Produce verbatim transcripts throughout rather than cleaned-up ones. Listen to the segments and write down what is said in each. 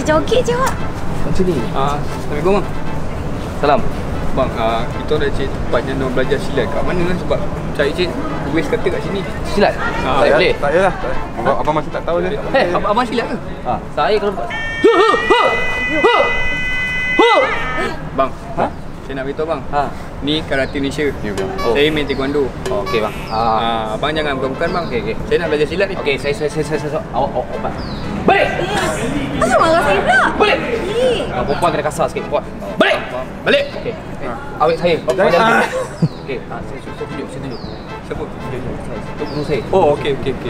joget je, Wak. Macam ni? Ah, Assalamualaikum bang. Salam. Bang, uh, kita ada cik tempat yang nak belajar silat kat mana kan? Sebab cari cik waste kata kat sini. Silat? Ah, tak boleh? Tak payahlah. Abang, abang masih tak tahu je. Eh, Abang, abang silat ke? Ha, saya kalau Bang, Ha? saya nak beritahu bang. Ha. Ni karate Malaysia. Ya, bang. Oh. Saya main taekwondo. Oh, okey bang. Ha. Ah, abang jangan bukan-bukan bang. Okey, okey. Saya nak belajar silat ni. Okey, saya saya saya saya, saya awak awak awak. Balik. Asal marah saya pula? Balik. Eh, Ah, perempuan kena kasar sikit, perempuan. Balik. Balik. Okey. Awet saya. Awak jalan. Okey, ha, saya saya tunjuk, saya tunjuk. Siapa? Tu guru saya. Oh, okey okey okey.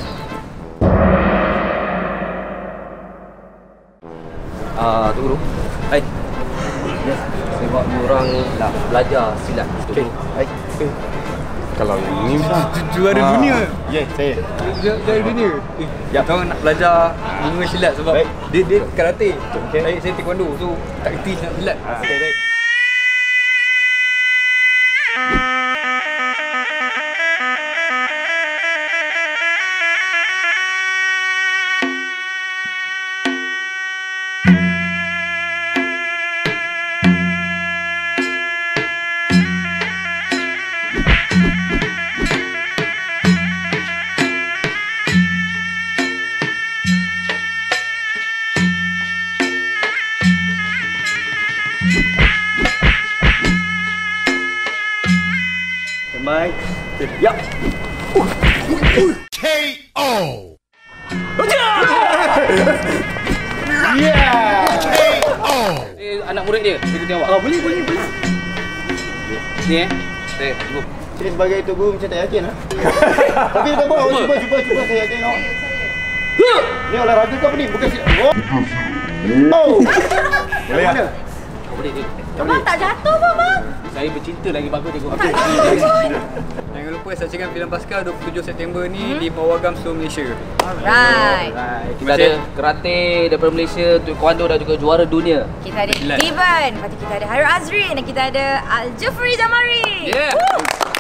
Ah, tu guru. Hai. Ya, saya buat orang nak belajar silat. Okey. Hai. Kalau yang ni bang. Juara Ah. dunia. Ya, saya. Juara juara dunia. Eh, ya. Kita orang nak belajar bunga silat sebab Baik. dia dia karate. Okey. Saya saya taekwondo. So taktis nak silat. Okey, baik. Baik. Ya. K O Yeah. K O Eh, anak murid dia. Dia tengok awak. Oh, boleh, boleh, boleh. Ni eh. Saya tunggu. Saya sebagai tu guru macam tak yakin ah. Tapi kita buat, cuba cuba cuba saya tengok. Ni olahraga ke apa ni? Bukan silat. Oh. Oh. Boleh ah. Kau boleh dia. abang tak jatuh pun, bang. Saya bercinta lagi bagus dia. Tak jatuh pun. Jangan lupa saksikan filem Pascal dua puluh tujuh September ni di Pawagam Seluruh Malaysia. Alright. Alright. Kita ada karate daripada Malaysia, taekwondo dan juga juara dunia. Kita ada Silat. Steven, lepas tu kita ada Harul Azrin dan kita ada Al Jafri Zamari. Yeah. Woo!